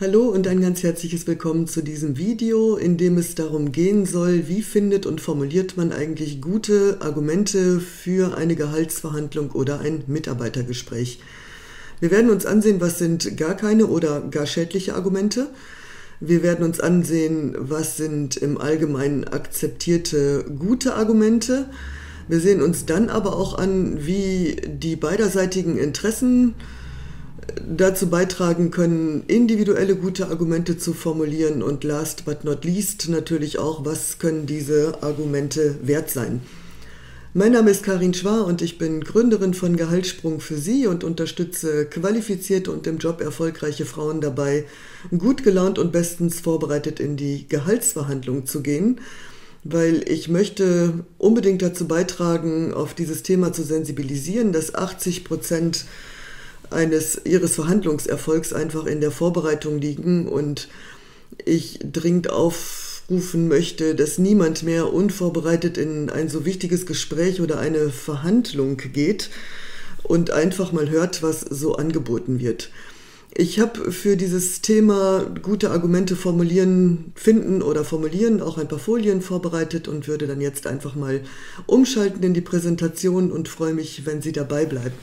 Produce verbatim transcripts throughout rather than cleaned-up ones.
Hallo und ein ganz herzliches Willkommen zu diesem Video, in dem es darum gehen soll, wie findet und formuliert man eigentlich gute Argumente für eine Gehaltsverhandlung oder ein Mitarbeitergespräch. Wir werden uns ansehen, was sind gar keine oder gar schädliche Argumente. Wir werden uns ansehen, was sind im Allgemeinen akzeptierte gute Argumente. Wir sehen uns dann aber auch an, wie die beiderseitigen Interessen dazu beitragen können, individuelle gute Argumente zu formulieren und last but not least natürlich auch, was können diese Argumente wert sein. Mein Name ist Karin Schwar und ich bin Gründerin von Gehaltssprung für Sie und unterstütze qualifizierte und im Job erfolgreiche Frauen dabei, gut gelaunt und bestens vorbereitet in die Gehaltsverhandlung zu gehen, weil ich möchte unbedingt dazu beitragen, auf dieses Thema zu sensibilisieren, dass achtzig Prozent eines ihres Verhandlungserfolgs einfach in der Vorbereitung liegen und ich dringend aufrufen möchte, dass niemand mehr unvorbereitet in ein so wichtiges Gespräch oder eine Verhandlung geht und einfach mal hört, was so angeboten wird. Ich habe für dieses Thema gute Argumente formulieren, finden oder formulieren auch ein paar Folien vorbereitet und würde dann jetzt einfach mal umschalten in die Präsentation und freue mich, wenn Sie dabei bleiben.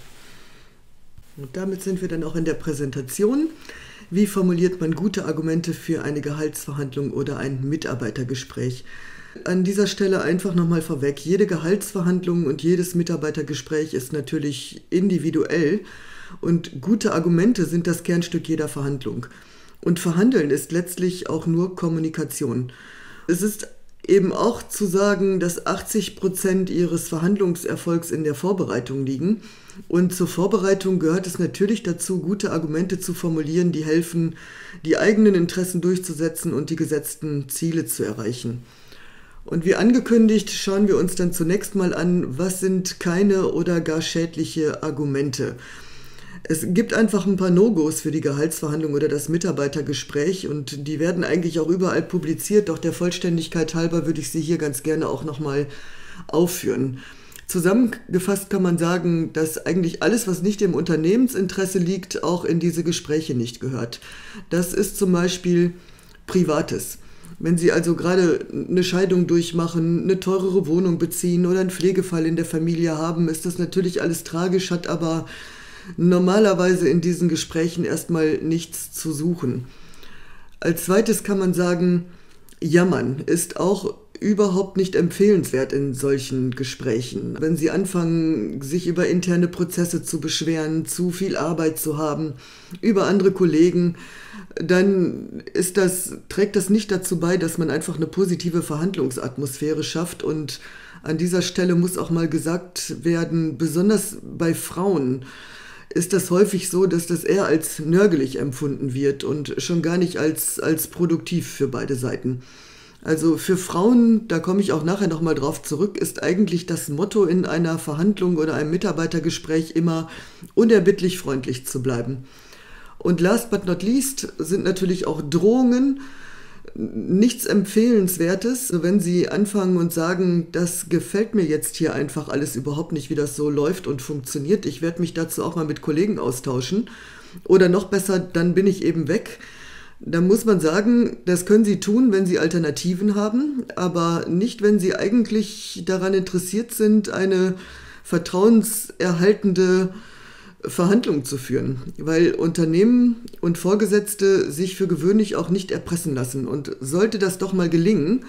Und damit sind wir dann auch in der Präsentation. Wie formuliert man gute Argumente für eine Gehaltsverhandlung oder ein Mitarbeitergespräch? An dieser Stelle einfach nochmal vorweg, jede Gehaltsverhandlung und jedes Mitarbeitergespräch ist natürlich individuell und gute Argumente sind das Kernstück jeder Verhandlung. Und Verhandeln ist letztlich auch nur Kommunikation. Es ist eben auch zu sagen, dass achtzig Prozent Ihres Verhandlungserfolgs in der Vorbereitung liegen. Und zur Vorbereitung gehört es natürlich dazu, gute Argumente zu formulieren, die helfen, die eigenen Interessen durchzusetzen und die gesetzten Ziele zu erreichen. Und wie angekündigt, schauen wir uns dann zunächst mal an, was sind keine oder gar schädliche Argumente. Es gibt einfach ein paar No-Gos für die Gehaltsverhandlung oder das Mitarbeitergespräch und die werden eigentlich auch überall publiziert, doch der Vollständigkeit halber würde ich sie hier ganz gerne auch nochmal aufführen. Zusammengefasst kann man sagen, dass eigentlich alles, was nicht im Unternehmensinteresse liegt, auch in diese Gespräche nicht gehört. Das ist zum Beispiel Privates. Wenn Sie also gerade eine Scheidung durchmachen, eine teurere Wohnung beziehen oder einen Pflegefall in der Familie haben, ist das natürlich alles tragisch, hat aber normalerweise in diesen Gesprächen erstmal nichts zu suchen. Als zweites kann man sagen, jammern ist auch überhaupt nicht empfehlenswert in solchen Gesprächen. Wenn Sie anfangen, sich über interne Prozesse zu beschweren, zu viel Arbeit zu haben, über andere Kollegen, dann ist das, trägt das nicht dazu bei, dass man einfach eine positive Verhandlungsatmosphäre schafft. Und an dieser Stelle muss auch mal gesagt werden, besonders bei Frauen ist das häufig so, dass das eher als nörgelig empfunden wird und schon gar nicht als, als produktiv für beide Seiten. Also für Frauen, da komme ich auch nachher nochmal drauf zurück, ist eigentlich das Motto in einer Verhandlung oder einem Mitarbeitergespräch immer unerbittlich freundlich zu bleiben. Und last but not least sind natürlich auch Drohungen nichts Empfehlenswertes, wenn Sie anfangen und sagen, das gefällt mir jetzt hier einfach alles überhaupt nicht, wie das so läuft und funktioniert. Ich werde mich dazu auch mal mit Kollegen austauschen. Oder noch besser, dann bin ich eben weg. Da muss man sagen, das können Sie tun, wenn Sie Alternativen haben, aber nicht, wenn Sie eigentlich daran interessiert sind, eine vertrauenserhaltende Verhandlungen zu führen, weil Unternehmen und Vorgesetzte sich für gewöhnlich auch nicht erpressen lassen. Und sollte das doch mal gelingen,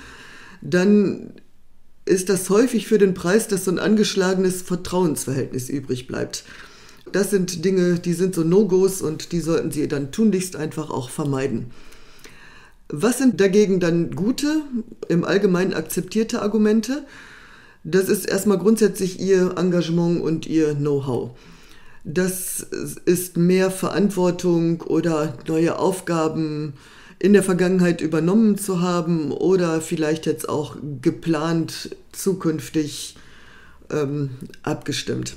dann ist das häufig für den Preis, dass so ein angeschlagenes Vertrauensverhältnis übrig bleibt. Das sind Dinge, die sind so No-Gos und die sollten Sie dann tunlichst einfach auch vermeiden. Was sind dagegen dann gute, im Allgemeinen akzeptierte Argumente? Das ist erstmal grundsätzlich Ihr Engagement und Ihr Know-how. Das ist mehr Verantwortung oder neue Aufgaben in der Vergangenheit übernommen zu haben oder vielleicht jetzt auch geplant zukünftig ähm, abgestimmt.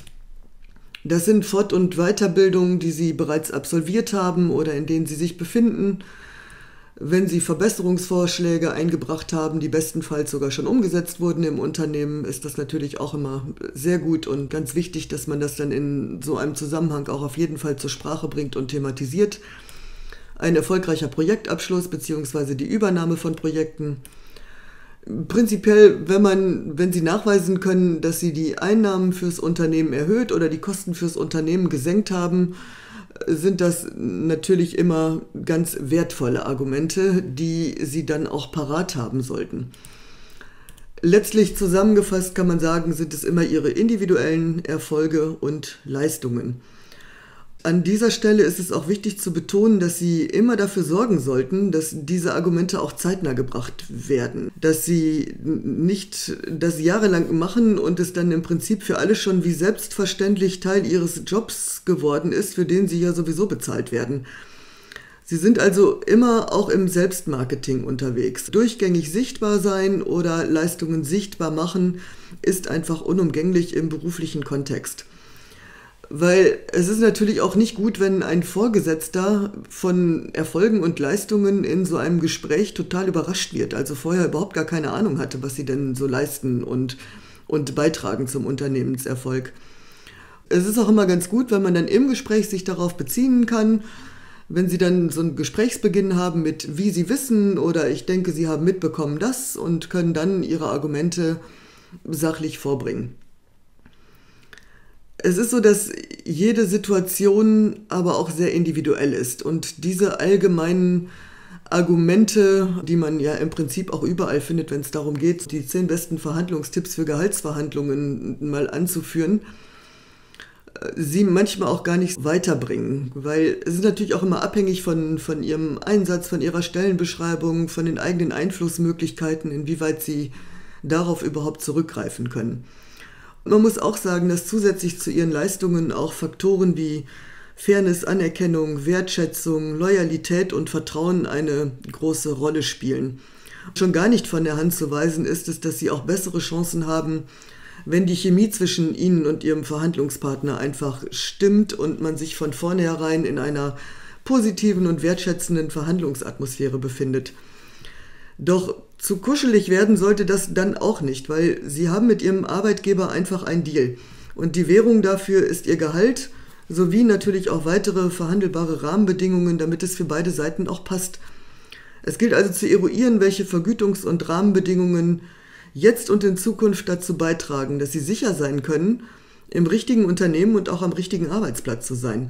Das sind Fort- und Weiterbildungen, die Sie bereits absolviert haben oder in denen Sie sich befinden. Wenn Sie Verbesserungsvorschläge eingebracht haben, die bestenfalls sogar schon umgesetzt wurden im Unternehmen, ist das natürlich auch immer sehr gut und ganz wichtig, dass man das dann in so einem Zusammenhang auch auf jeden Fall zur Sprache bringt und thematisiert. ein erfolgreicher Projektabschluss bzw. die Übernahme von Projekten. Prinzipiell, wenn man, wenn Sie nachweisen können, dass Sie die Einnahmen fürs Unternehmen erhöht oder die Kosten fürs Unternehmen gesenkt haben, sind das natürlich immer ganz wertvolle Argumente, die Sie dann auch parat haben sollten. Letztlich zusammengefasst kann man sagen, sind es immer Ihre individuellen Erfolge und Leistungen. An dieser Stelle ist es auch wichtig zu betonen, dass Sie immer dafür sorgen sollten, dass diese Argumente auch zeitnah gebracht werden. Dass Sie nicht das jahrelang machen und es dann im Prinzip für alle schon wie selbstverständlich Teil Ihres Jobs geworden ist, für den Sie ja sowieso bezahlt werden. Sie sind also immer auch im Selbstmarketing unterwegs. Durchgängig sichtbar sein oder Leistungen sichtbar machen ist einfach unumgänglich im beruflichen Kontext. Weil es ist natürlich auch nicht gut, wenn ein Vorgesetzter von Erfolgen und Leistungen in so einem Gespräch total überrascht wird, also vorher überhaupt gar keine Ahnung hatte, was sie denn so leisten und, und beitragen zum Unternehmenserfolg. Es ist auch immer ganz gut, wenn man dann im Gespräch sich darauf beziehen kann, wenn Sie dann so einen Gesprächsbeginn haben mit wie Sie wissen oder ich denke, Sie haben mitbekommen das und können dann Ihre Argumente sachlich vorbringen. Es ist so, dass jede Situation aber auch sehr individuell ist und diese allgemeinen Argumente, die man ja im Prinzip auch überall findet, wenn es darum geht, die zehn besten Verhandlungstipps für Gehaltsverhandlungen mal anzuführen, sie manchmal auch gar nicht weiterbringen, weil es ist natürlich auch immer abhängig von, von ihrem Einsatz, von ihrer Stellenbeschreibung, von den eigenen Einflussmöglichkeiten, inwieweit sie darauf überhaupt zurückgreifen können. Man muss auch sagen, dass zusätzlich zu ihren Leistungen auch Faktoren wie Fairness, Anerkennung, Wertschätzung, Loyalität und Vertrauen eine große Rolle spielen. Schon gar nicht von der Hand zu weisen ist es, dass sie auch bessere Chancen haben, wenn die Chemie zwischen Ihnen und Ihrem Verhandlungspartner einfach stimmt und man sich von vornherein in einer positiven und wertschätzenden Verhandlungsatmosphäre befindet. Doch zu kuschelig werden sollte das dann auch nicht, weil Sie haben mit Ihrem Arbeitgeber einfach einen Deal. Und die Währung dafür ist Ihr Gehalt, sowie natürlich auch weitere verhandelbare Rahmenbedingungen, damit es für beide Seiten auch passt. Es gilt also zu eruieren, welche Vergütungs- und Rahmenbedingungen jetzt und in Zukunft dazu beitragen, dass Sie sicher sein können, im richtigen Unternehmen und auch am richtigen Arbeitsplatz zu sein.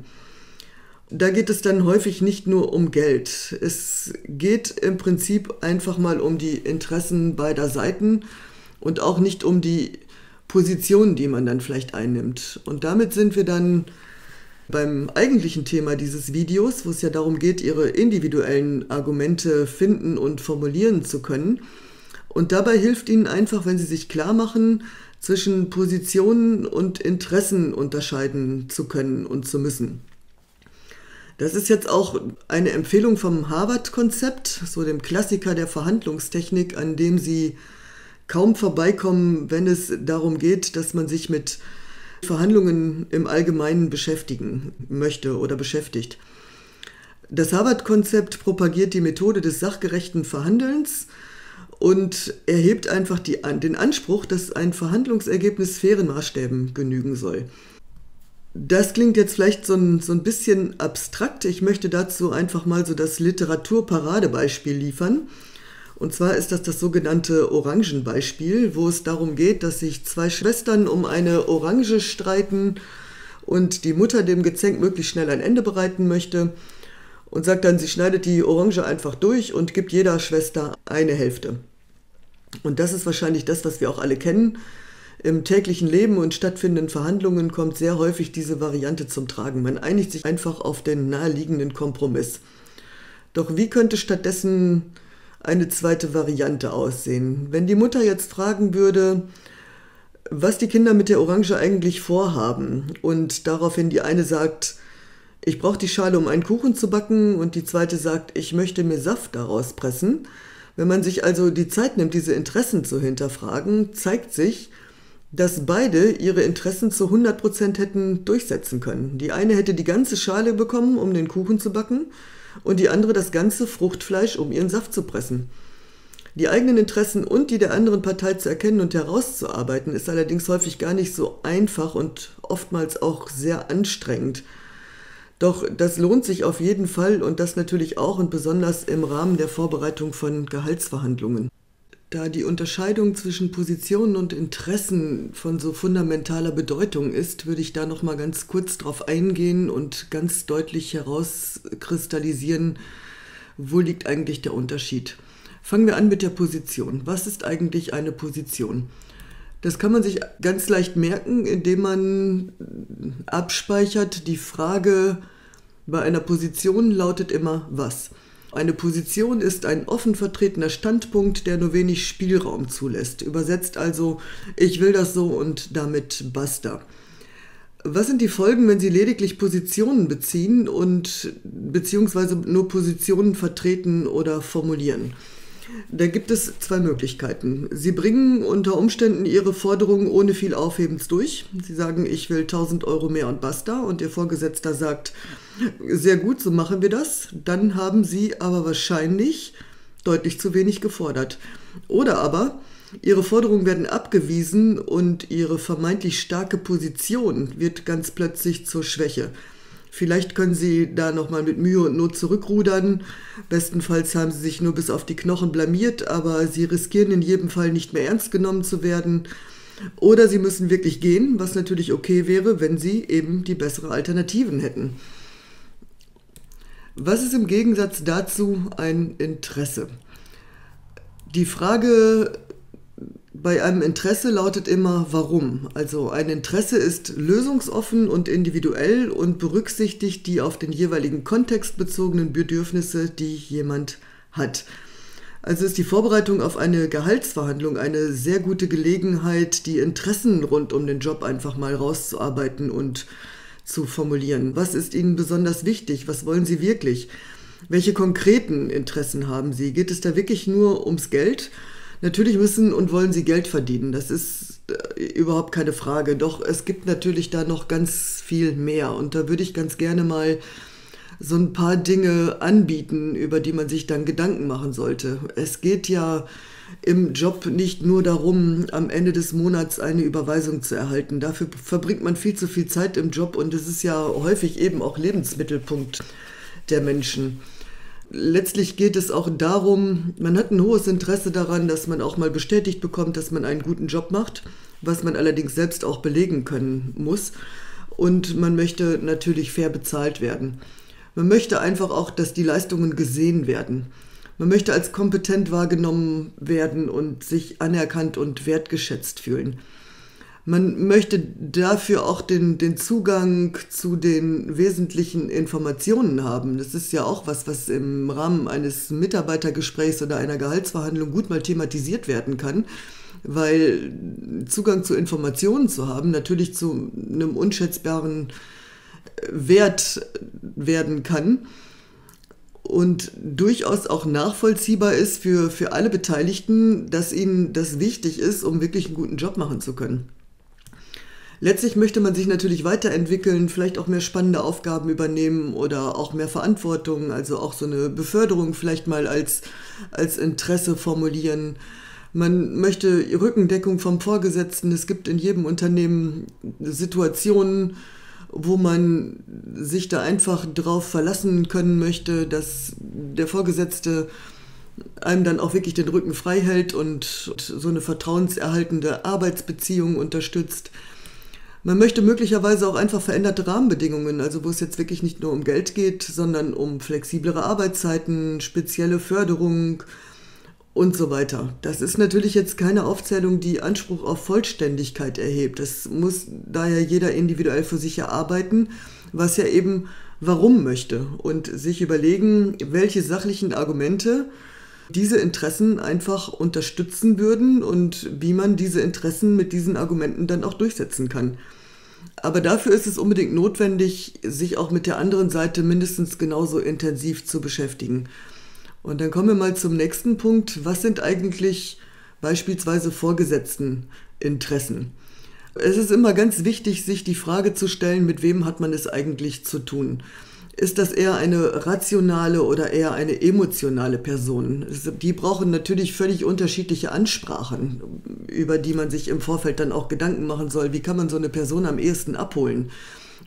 Da geht es dann häufig nicht nur um Geld. Es geht im Prinzip einfach mal um die Interessen beider Seiten und auch nicht um die Position, die man dann vielleicht einnimmt. Und damit sind wir dann beim eigentlichen Thema dieses Videos, wo es ja darum geht, Ihre individuellen Argumente finden und formulieren zu können. Und dabei hilft Ihnen einfach, wenn Sie sich klar machen, zwischen Positionen und Interessen unterscheiden zu können und zu müssen. Das ist jetzt auch eine Empfehlung vom Harvard-Konzept, so dem Klassiker der Verhandlungstechnik, an dem Sie kaum vorbeikommen, wenn es darum geht, dass man sich mit Verhandlungen im Allgemeinen beschäftigen möchte oder beschäftigt. Das Harvard-Konzept propagiert die Methode des sachgerechten Verhandelns und erhebt einfach die, den Anspruch, dass ein Verhandlungsergebnis fairen Maßstäben genügen soll. Das klingt jetzt vielleicht so ein, so ein bisschen abstrakt. Ich möchte dazu einfach mal so das Literaturparadebeispiel liefern. Und zwar ist das das sogenannte Orangenbeispiel, wo es darum geht, dass sich zwei Schwestern um eine Orange streiten und die Mutter dem Gezänk möglichst schnell ein Ende bereiten möchte und sagt dann, sie schneidet die Orange einfach durch und gibt jeder Schwester eine Hälfte. Und das ist wahrscheinlich das, was wir auch alle kennen. Im täglichen Leben und stattfindenden Verhandlungen kommt sehr häufig diese Variante zum Tragen. Man einigt sich einfach auf den naheliegenden Kompromiss. Doch wie könnte stattdessen eine zweite Variante aussehen? Wenn die Mutter jetzt fragen würde, was die Kinder mit der Orange eigentlich vorhaben und daraufhin die eine sagt, ich brauche die Schale, um einen Kuchen zu backen und die zweite sagt, ich möchte mir Saft daraus pressen. Wenn man sich also die Zeit nimmt, diese Interessen zu hinterfragen, zeigt sich, dass beide ihre Interessen zu hundert Prozent hätten durchsetzen können. Die eine hätte die ganze Schale bekommen, um den Kuchen zu backen, und die andere das ganze Fruchtfleisch, um ihren Saft zu pressen. Die eigenen Interessen und die der anderen Partei zu erkennen und herauszuarbeiten, ist allerdings häufig gar nicht so einfach und oftmals auch sehr anstrengend. Doch das lohnt sich auf jeden Fall und das natürlich auch und besonders im Rahmen der Vorbereitung von Gehaltsverhandlungen. Da die Unterscheidung zwischen Positionen und Interessen von so fundamentaler Bedeutung ist, würde ich da noch mal ganz kurz drauf eingehen und ganz deutlich herauskristallisieren, wo liegt eigentlich der Unterschied. Fangen wir an mit der Position. Was ist eigentlich eine Position? Das kann man sich ganz leicht merken, indem man abspeichert, die Frage bei einer Position lautet immer was. Eine Position ist ein offen vertretener Standpunkt, der nur wenig Spielraum zulässt. Übersetzt also, ich will das so und damit basta. Was sind die Folgen, wenn Sie lediglich Positionen beziehen und beziehungsweise nur Positionen vertreten oder formulieren? Da gibt es zwei Möglichkeiten. Sie bringen unter Umständen Ihre Forderungen ohne viel Aufhebens durch. Sie sagen, ich will tausend Euro mehr und basta. Und Ihr Vorgesetzter sagt, sehr gut, so machen wir das. Dann haben Sie aber wahrscheinlich deutlich zu wenig gefordert. Oder aber Ihre Forderungen werden abgewiesen und Ihre vermeintlich starke Position wird ganz plötzlich zur Schwäche. Vielleicht können Sie da nochmal mit Mühe und Not zurückrudern. Bestenfalls haben Sie sich nur bis auf die Knochen blamiert, aber Sie riskieren in jedem Fall nicht mehr ernst genommen zu werden. Oder Sie müssen wirklich gehen, was natürlich okay wäre, wenn Sie eben die bessere Alternativen hätten. Was ist im Gegensatz dazu ein Interesse? Die Frage bei einem Interesse lautet immer, warum. Also ein Interesse ist lösungsoffen und individuell und berücksichtigt die auf den jeweiligen Kontext bezogenen Bedürfnisse, die jemand hat. Also ist die Vorbereitung auf eine Gehaltsverhandlung eine sehr gute Gelegenheit, die Interessen rund um den Job einfach mal rauszuarbeiten und zu formulieren. Was ist Ihnen besonders wichtig? Was wollen Sie wirklich? Welche konkreten Interessen haben Sie? Geht es da wirklich nur ums Geld? Natürlich müssen und wollen Sie Geld verdienen, das ist äh, überhaupt keine Frage. Doch es gibt natürlich da noch ganz viel mehr und da würde ich ganz gerne mal so ein paar Dinge anbieten, über die man sich dann Gedanken machen sollte. Es geht ja im Job nicht nur darum, am Ende des Monats eine Überweisung zu erhalten. Dafür verbringt man viel zu viel Zeit im Job und es ist ja häufig eben auch Lebensmittelpunkt der Menschen. Letztlich geht es auch darum, man hat ein hohes Interesse daran, dass man auch mal bestätigt bekommt, dass man einen guten Job macht, was man allerdings selbst auch belegen können muss. Und man möchte natürlich fair bezahlt werden. Man möchte einfach auch, dass die Leistungen gesehen werden. Man möchte als kompetent wahrgenommen werden und sich anerkannt und wertgeschätzt fühlen. Man möchte dafür auch den, den Zugang zu den wesentlichen Informationen haben. Das ist ja auch was, was im Rahmen eines Mitarbeitergesprächs oder einer Gehaltsverhandlung gut mal thematisiert werden kann, weil Zugang zu Informationen zu haben natürlich zu einem unschätzbaren Wert werden kann und durchaus auch nachvollziehbar ist für, für alle Beteiligten, dass ihnen das wichtig ist, um wirklich einen guten Job machen zu können. Letztlich möchte man sich natürlich weiterentwickeln, vielleicht auch mehr spannende Aufgaben übernehmen oder auch mehr Verantwortung, also auch so eine Beförderung vielleicht mal als, als Interesse formulieren. Man möchte Rückendeckung vom Vorgesetzten. Es gibt in jedem Unternehmen Situationen, wo man sich da einfach drauf verlassen können möchte, dass der Vorgesetzte einem dann auch wirklich den Rücken frei hält und so eine vertrauenserhaltende Arbeitsbeziehung unterstützt. Man möchte möglicherweise auch einfach veränderte Rahmenbedingungen, also wo es jetzt wirklich nicht nur um Geld geht, sondern um flexiblere Arbeitszeiten, spezielle Förderung und so weiter. Das ist natürlich jetzt keine Aufzählung, die Anspruch auf Vollständigkeit erhebt. Das muss daher jeder individuell für sich erarbeiten, was er eben warum möchte und sich überlegen, welche sachlichen Argumente diese Interessen einfach unterstützen würden und wie man diese Interessen mit diesen Argumenten dann auch durchsetzen kann. Aber dafür ist es unbedingt notwendig, sich auch mit der anderen Seite mindestens genauso intensiv zu beschäftigen. Und dann kommen wir mal zum nächsten Punkt. Was sind eigentlich beispielsweise Vorgesetzteninteressen? Es ist immer ganz wichtig, sich die Frage zu stellen, mit wem hat man es eigentlich zu tun? Ist das eher eine rationale oder eher eine emotionale Person? Die brauchen natürlich völlig unterschiedliche Ansprachen, über die man sich im Vorfeld dann auch Gedanken machen soll. Wie kann man so eine Person am ehesten abholen?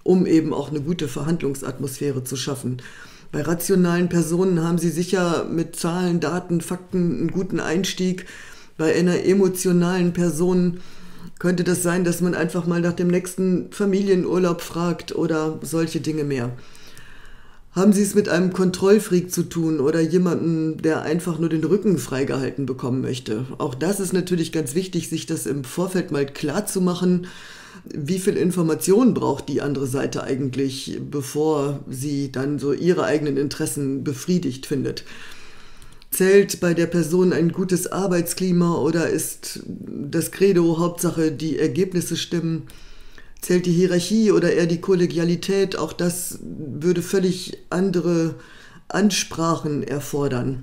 um eben auch eine gute Verhandlungsatmosphäre zu schaffen. Bei rationalen Personen haben sie sicher mit Zahlen, Daten, Fakten einen guten Einstieg. Bei einer emotionalen Person könnte das sein, dass man einfach mal nach dem nächsten Familienurlaub fragt oder solche Dinge mehr. Haben Sie es mit einem Kontrollfreak zu tun oder jemandem, der einfach nur den Rücken freigehalten bekommen möchte? Auch das ist natürlich ganz wichtig, sich das im Vorfeld mal klar zu machen. Wie viel Information braucht die andere Seite eigentlich, bevor sie dann so ihre eigenen Interessen befriedigt findet? Zählt bei der Person ein gutes Arbeitsklima oder ist das Credo Hauptsache die Ergebnisse stimmen? Zählt die Hierarchie oder eher die Kollegialität? Auch das würde völlig andere Ansprachen erfordern.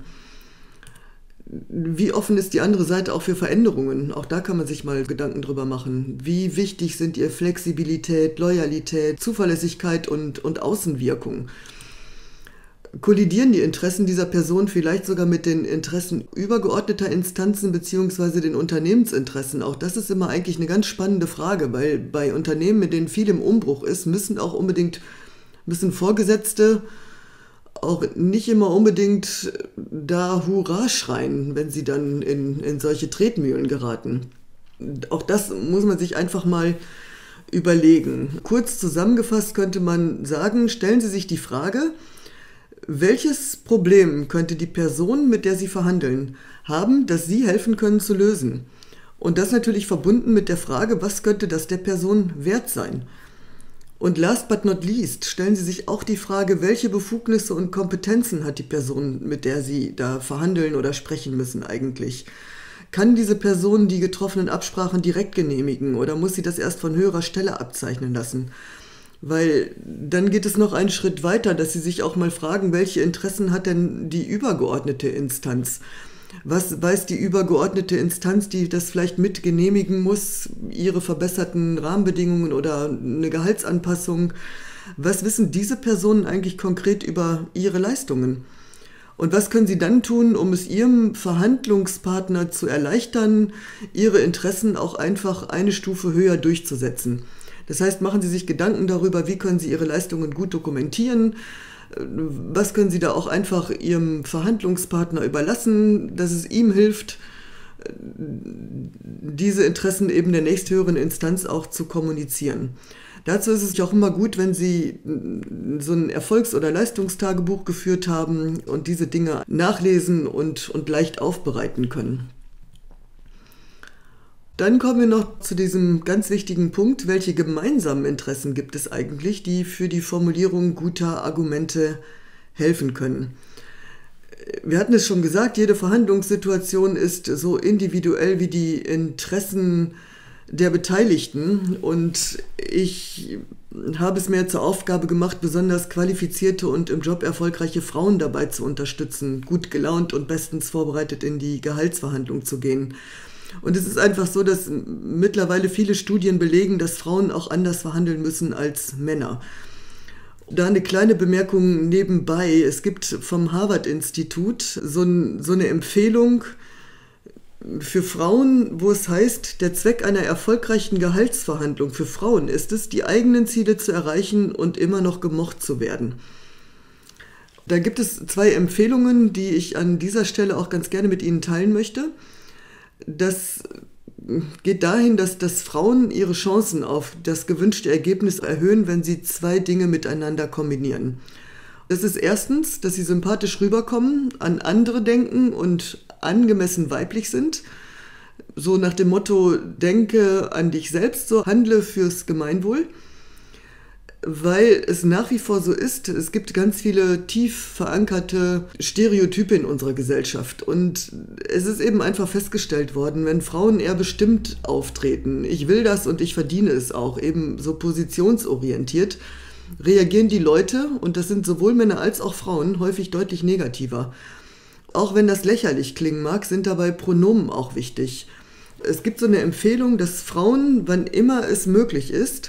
Wie offen ist die andere Seite auch für Veränderungen? Auch da kann man sich mal Gedanken drüber machen. Wie wichtig sind ihr Flexibilität, Loyalität, Zuverlässigkeit und, und Außenwirkung? Kollidieren die Interessen dieser Person vielleicht sogar mit den Interessen übergeordneter Instanzen bzw. den Unternehmensinteressen? Auch das ist immer eigentlich eine ganz spannende Frage, weil bei Unternehmen, mit denen viel im Umbruch ist, müssen auch unbedingt, müssen Vorgesetzte auch nicht immer unbedingt da Hurra schreien, wenn sie dann in, in solche Tretmühlen geraten. Auch das muss man sich einfach mal überlegen. Kurz zusammengefasst könnte man sagen, stellen Sie sich die Frage, welches Problem könnte die Person, mit der Sie verhandeln, haben, das Sie helfen können zu lösen? Und das natürlich verbunden mit der Frage, was könnte das der Person wert sein? Und last but not least stellen Sie sich auch die Frage, welche Befugnisse und Kompetenzen hat die Person, mit der Sie da verhandeln oder sprechen müssen eigentlich? Kann diese Person die getroffenen Absprachen direkt genehmigen oder muss sie das erst von höherer Stelle abzeichnen lassen? Weil dann geht es noch einen Schritt weiter, dass Sie sich auch mal fragen, welche Interessen hat denn die übergeordnete Instanz? Was weiß die übergeordnete Instanz, die das vielleicht mit genehmigen muss, ihre verbesserten Rahmenbedingungen oder eine Gehaltsanpassung? Was wissen diese Personen eigentlich konkret über ihre Leistungen? Und was können sie dann tun, um es ihrem Verhandlungspartner zu erleichtern, ihre Interessen auch einfach eine Stufe höher durchzusetzen? Das heißt, machen Sie sich Gedanken darüber, wie können Sie Ihre Leistungen gut dokumentieren, was können Sie da auch einfach Ihrem Verhandlungspartner überlassen, dass es ihm hilft, diese Interessen eben der nächsthöheren Instanz auch zu kommunizieren. Dazu ist es auch immer gut, wenn Sie so ein Erfolgs- oder Leistungstagebuch geführt haben und diese Dinge nachlesen und, und leicht aufbereiten können. Dann kommen wir noch zu diesem ganz wichtigen Punkt, welche gemeinsamen Interessen gibt es eigentlich, die für die Formulierung guter Argumente helfen können. Wir hatten es schon gesagt, jede Verhandlungssituation ist so individuell wie die Interessen der Beteiligten und ich habe es mir zur Aufgabe gemacht, besonders qualifizierte und im Job erfolgreiche Frauen dabei zu unterstützen, gut gelaunt und bestens vorbereitet in die Gehaltsverhandlung zu gehen. Und es ist einfach so, dass mittlerweile viele Studien belegen, dass Frauen auch anders verhandeln müssen als Männer. Da eine kleine Bemerkung nebenbei. Es gibt vom Harvard-Institut so, ein, so eine Empfehlung für Frauen, wo es heißt, der Zweck einer erfolgreichen Gehaltsverhandlung für Frauen ist es, die eigenen Ziele zu erreichen und immer noch gemocht zu werden. Da gibt es zwei Empfehlungen, die ich an dieser Stelle auch ganz gerne mit Ihnen teilen möchte. Das geht dahin, dass, dass Frauen ihre Chancen auf das gewünschte Ergebnis erhöhen, wenn sie zwei Dinge miteinander kombinieren. Das ist erstens, dass sie sympathisch rüberkommen, an andere denken und angemessen weiblich sind. So nach dem Motto, denke an dich selbst, so handle fürs Gemeinwohl. Weil es nach wie vor so ist, es gibt ganz viele tief verankerte Stereotype in unserer Gesellschaft und es ist eben einfach festgestellt worden, wenn Frauen eher bestimmt auftreten, ich will das und ich verdiene es auch, eben so positionsorientiert, reagieren die Leute, und das sind sowohl Männer als auch Frauen, häufig deutlich negativer. Auch wenn das lächerlich klingen mag, sind dabei Pronomen auch wichtig. Es gibt so eine Empfehlung, dass Frauen, wann immer es möglich ist,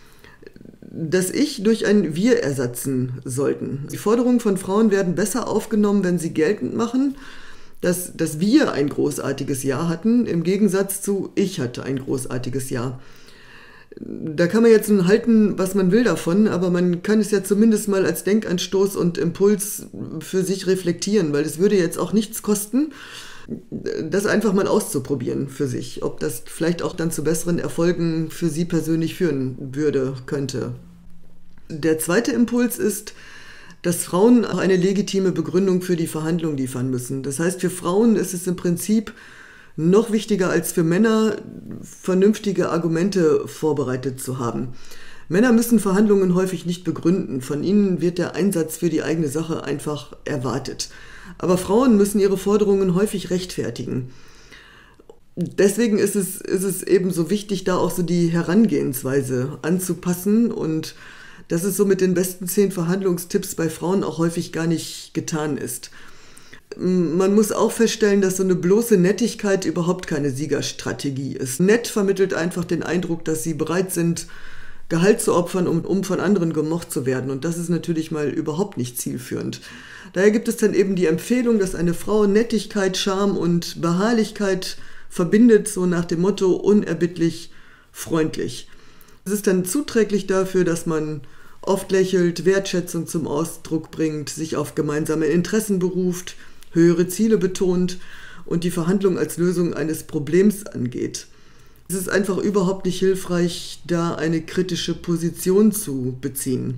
das Ich durch ein Wir ersetzen sollten. Die Forderungen von Frauen werden besser aufgenommen, wenn sie geltend machen, dass, dass wir ein großartiges Jahr hatten, im Gegensatz zu Ich hatte ein großartiges Jahr. Da kann man jetzt nun halten, was man will davon, aber man kann es ja zumindest mal als Denkanstoß und Impuls für sich reflektieren, weil es würde jetzt auch nichts kosten, das einfach mal auszuprobieren für sich, ob das vielleicht auch dann zu besseren Erfolgen für Sie persönlich führen würde, könnte. Der zweite Impuls ist, dass Frauen auch eine legitime Begründung für die Verhandlung liefern müssen. Das heißt, für Frauen ist es im Prinzip noch wichtiger als für Männer, vernünftige Argumente vorbereitet zu haben. Männer müssen Verhandlungen häufig nicht begründen. Von ihnen wird der Einsatz für die eigene Sache einfach erwartet. Aber Frauen müssen ihre Forderungen häufig rechtfertigen. Deswegen ist es, ist es eben so wichtig, da auch so die Herangehensweise anzupassen, und dass es so mit den besten zehn Verhandlungstipps bei Frauen auch häufig gar nicht getan ist. Man muss auch feststellen, dass so eine bloße Nettigkeit überhaupt keine Siegerstrategie ist. Nett vermittelt einfach den Eindruck, dass sie bereit sind, Gehalt zu opfern, um, um von anderen gemocht zu werden. Und das ist natürlich mal überhaupt nicht zielführend. Daher gibt es dann eben die Empfehlung, dass eine Frau Nettigkeit, Charme und Beharrlichkeit verbindet, so nach dem Motto unerbittlich freundlich. Es ist dann zuträglich dafür, dass man oft lächelt, Wertschätzung zum Ausdruck bringt, sich auf gemeinsame Interessen beruft, höhere Ziele betont und die Verhandlung als Lösung eines Problems angeht. Es ist einfach überhaupt nicht hilfreich, da eine kritische Position zu beziehen.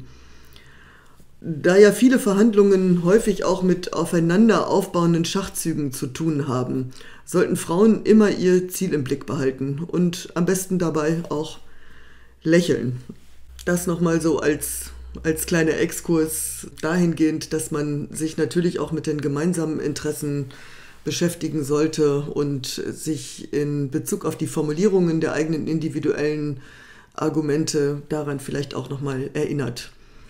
Da ja viele Verhandlungen häufig auch mit aufeinander aufbauenden Schachzügen zu tun haben, sollten Frauen immer ihr Ziel im Blick behalten und am besten dabei auch lächeln. Das nochmal so als, als kleiner Exkurs dahingehend, dass man sich natürlich auch mit den gemeinsamen Interessen beschäftigen sollte und sich in Bezug auf die Formulierungen der eigenen individuellen Argumente daran vielleicht auch nochmal erinnert.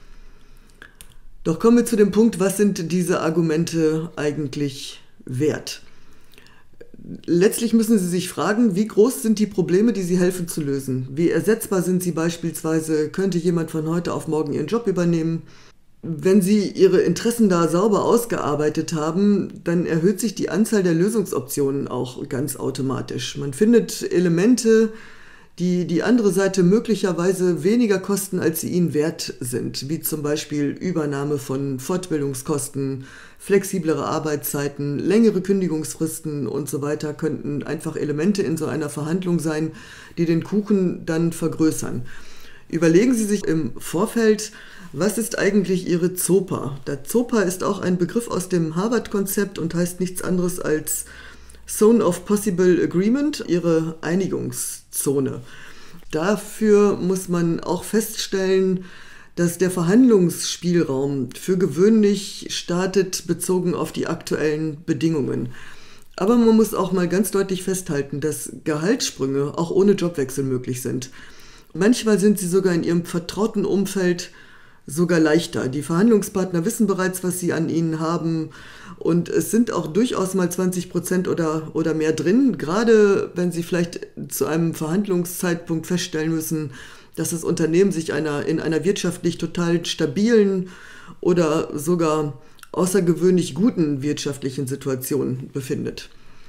Doch kommen wir zu dem Punkt, was sind diese Argumente eigentlich wert? Letztlich müssen Sie sich fragen, wie groß sind die Probleme, die Sie helfen zu lösen? Wie ersetzbar sind sie beispielsweise? Könnte jemand von heute auf morgen Ihren Job übernehmen? Wenn Sie Ihre Interessen da sauber ausgearbeitet haben, dann erhöht sich die Anzahl der Lösungsoptionen auch ganz automatisch. Man findet Elemente, die die andere Seite möglicherweise weniger kosten, als sie ihnen wert sind, wie zum Beispiel Übernahme von Fortbildungskosten, flexiblere Arbeitszeiten, längere Kündigungsfristen und so weiter, könnten einfach Elemente in so einer Verhandlung sein, die den Kuchen dann vergrößern. Überlegen Sie sich im Vorfeld, was ist eigentlich Ihre ZOPA? Der ZOPA ist auch ein Begriff aus dem Harvard-Konzept und heißt nichts anderes als Zone of Possible Agreement, Ihre Einigungszone. Dafür muss man auch feststellen, dass der Verhandlungsspielraum für gewöhnlich startet, bezogen auf die aktuellen Bedingungen. Aber man muss auch mal ganz deutlich festhalten, dass Gehaltssprünge auch ohne Jobwechsel möglich sind. Manchmal sind sie sogar in ihrem vertrauten Umfeld sogar leichter. Die Verhandlungspartner wissen bereits, was sie an ihnen haben, und es sind auch durchaus mal zwanzig Prozent oder, oder mehr drin, gerade wenn sie vielleicht zu einem Verhandlungszeitpunkt feststellen müssen, dass das Unternehmen sich einer, in einer wirtschaftlich total stabilen oder sogar außergewöhnlich guten wirtschaftlichen Situation befindet.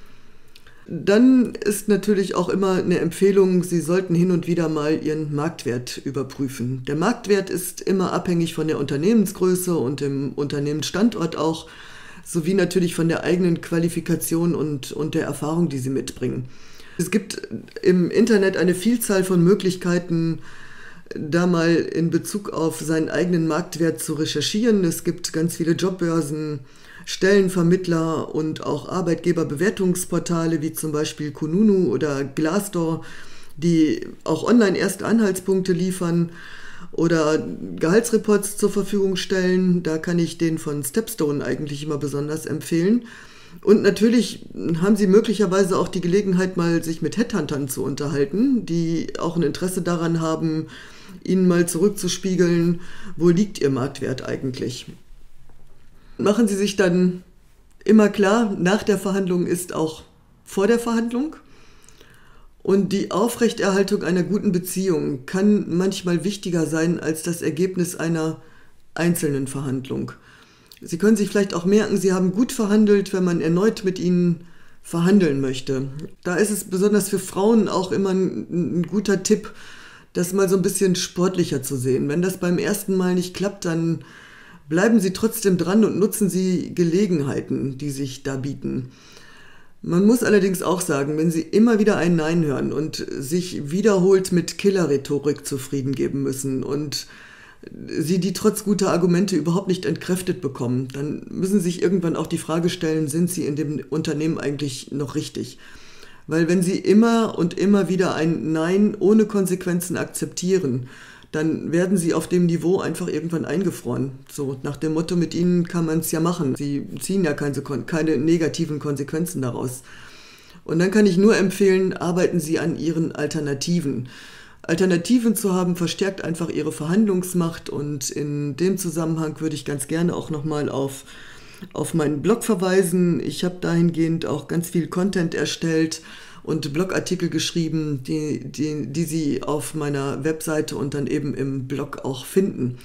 Dann ist natürlich auch immer eine Empfehlung, Sie sollten hin und wieder mal Ihren Marktwert überprüfen. Der Marktwert ist immer abhängig von der Unternehmensgröße und dem Unternehmensstandort auch, sowie natürlich von der eigenen Qualifikation und, und der Erfahrung, die Sie mitbringen. Es gibt im Internet eine Vielzahl von Möglichkeiten, da mal in Bezug auf seinen eigenen Marktwert zu recherchieren. Es gibt ganz viele Jobbörsen, Stellenvermittler und auch Arbeitgeberbewertungsportale wie zum Beispiel Kununu oder Glassdoor, die auch online erste Anhaltspunkte liefern oder Gehaltsreports zur Verfügung stellen. Da kann ich den von Stepstone eigentlich immer besonders empfehlen. Und natürlich haben Sie möglicherweise auch die Gelegenheit, mal sich mit Headhuntern zu unterhalten, die auch ein Interesse daran haben, Ihnen mal zurückzuspiegeln, wo liegt Ihr Marktwert eigentlich. Machen Sie sich dann immer klar, nach der Verhandlung ist auch vor der Verhandlung. Und die Aufrechterhaltung einer guten Beziehung kann manchmal wichtiger sein als das Ergebnis einer einzelnen Verhandlung. Sie können sich vielleicht auch merken, Sie haben gut verhandelt, wenn man erneut mit Ihnen verhandeln möchte. Da ist es besonders für Frauen auch immer ein, ein guter Tipp, das mal so ein bisschen sportlicher zu sehen. Wenn das beim ersten Mal nicht klappt, dann bleiben Sie trotzdem dran und nutzen Sie Gelegenheiten, die sich da bieten. Man muss allerdings auch sagen, wenn Sie immer wieder ein Nein hören und sich wiederholt mit Killer-Rhetorik zufrieden geben müssen und Sie die trotz guter Argumente überhaupt nicht entkräftet bekommen, dann müssen Sie sich irgendwann auch die Frage stellen, sind Sie in dem Unternehmen eigentlich noch richtig? Weil wenn Sie immer und immer wieder ein Nein ohne Konsequenzen akzeptieren, dann werden Sie auf dem Niveau einfach irgendwann eingefroren. So nach dem Motto, mit Ihnen kann man es ja machen. Sie ziehen ja keine, keine negativen Konsequenzen daraus. Und dann kann ich nur empfehlen, arbeiten Sie an Ihren Alternativen. Alternativen zu haben, verstärkt einfach Ihre Verhandlungsmacht, und in dem Zusammenhang würde ich ganz gerne auch nochmal auf, auf meinen Blog verweisen. Ich habe dahingehend auch ganz viel Content erstellt und Blogartikel geschrieben, die, die, die Sie auf meiner Webseite und dann eben im Blog auch finden.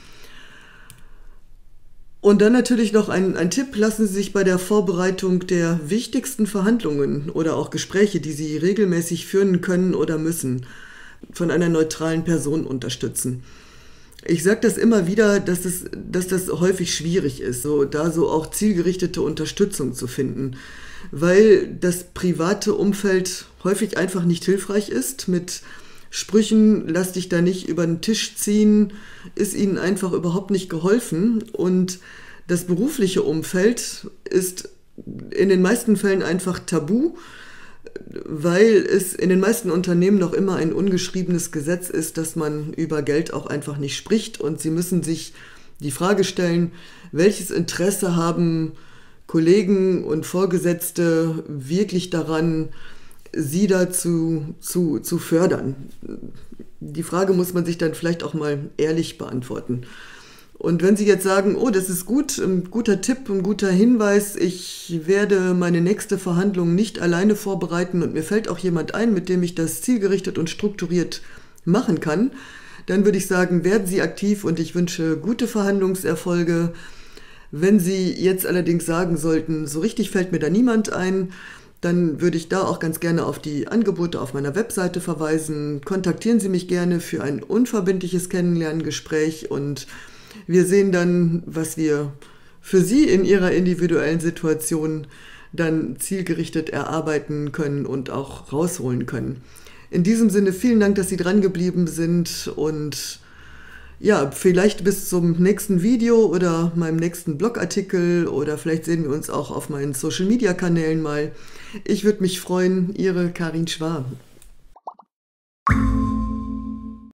Und dann natürlich noch ein, ein Tipp: Lassen Sie sich bei der Vorbereitung der wichtigsten Verhandlungen oder auch Gespräche, die Sie regelmäßig führen können oder müssen, von einer neutralen Person unterstützen. Ich sage das immer wieder, dass, es, dass das häufig schwierig ist, so, da so auch zielgerichtete Unterstützung zu finden, weil das private Umfeld häufig einfach nicht hilfreich ist. Mit Sprüchen, lass dich da nicht über den Tisch ziehen, ist ihnen einfach überhaupt nicht geholfen. Und das berufliche Umfeld ist in den meisten Fällen einfach tabu, weil es in den meisten Unternehmen noch immer ein ungeschriebenes Gesetz ist, dass man über Geld auch einfach nicht spricht. Und sie müssen sich die Frage stellen, welches Interesse haben Kollegen und Vorgesetzte wirklich daran, sie dazu zu, zu fördern. Die Frage muss man sich dann vielleicht auch mal ehrlich beantworten. Und wenn Sie jetzt sagen, oh, das ist gut, ein guter Tipp, ein guter Hinweis, ich werde meine nächste Verhandlung nicht alleine vorbereiten und mir fällt auch jemand ein, mit dem ich das zielgerichtet und strukturiert machen kann, dann würde ich sagen, werden Sie aktiv und ich wünsche gute Verhandlungserfolge. Wenn Sie jetzt allerdings sagen sollten, so richtig fällt mir da niemand ein, dann würde ich da auch ganz gerne auf die Angebote auf meiner Webseite verweisen. Kontaktieren Sie mich gerne für ein unverbindliches Kennenlerngespräch und wir sehen dann, was wir für Sie in Ihrer individuellen Situation dann zielgerichtet erarbeiten können und auch rausholen können. In diesem Sinne vielen Dank, dass Sie dran geblieben sind, und ja, vielleicht bis zum nächsten Video oder meinem nächsten Blogartikel, oder vielleicht sehen wir uns auch auf meinen Social-Media-Kanälen mal. Ich würde mich freuen. Ihre Karin Schwab.